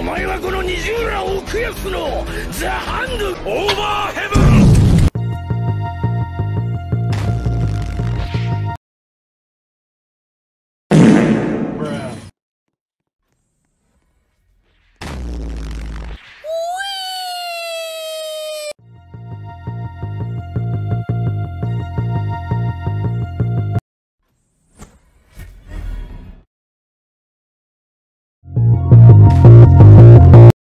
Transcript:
前はこの20らを奥安のザ・ハンドオーバーヘブン